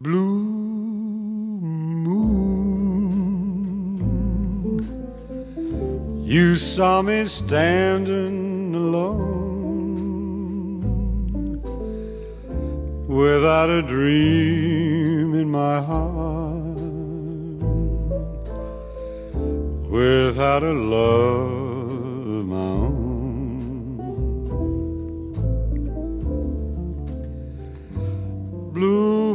Blue moon, you saw me standing alone, without a dream in my heart, without a love of my own. Blue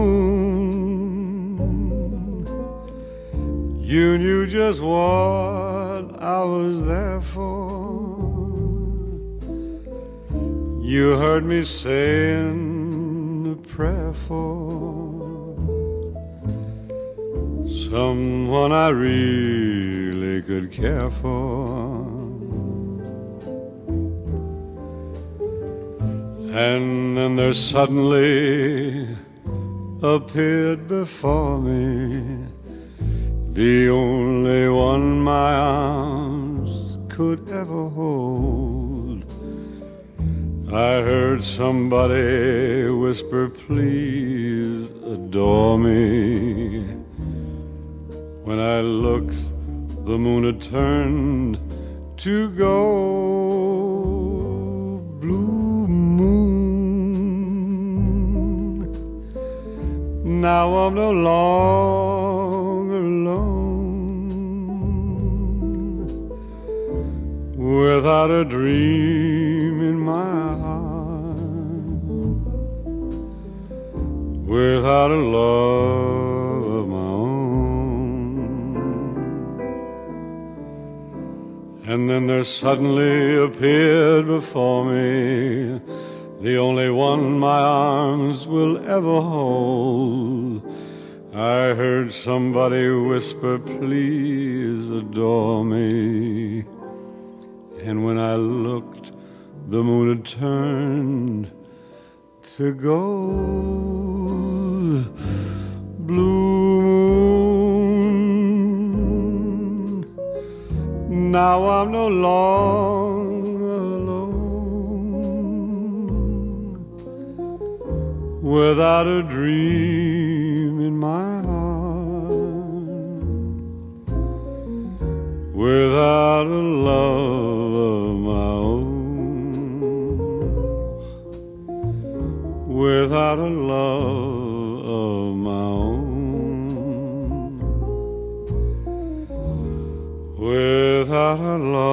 moon, you knew just what I was there for. You heard me saying a prayer for someone I really could care for. And then there suddenly appeared before me the only one my arms could ever hold. I heard somebody whisper, please adore me. When I looked, the moon had turned to gold. Blue moon, now I'm no longer alone, without a dream in my heart, without a love of my own. And then there suddenly appeared before me the only one my arms will ever hold. I heard somebody whisper, please adore me. And when I looked, the moon had turned to gold. Blue moon, now I'm no longer alone, without a dream in my heart, without a love of my own, without a love of my own, without a love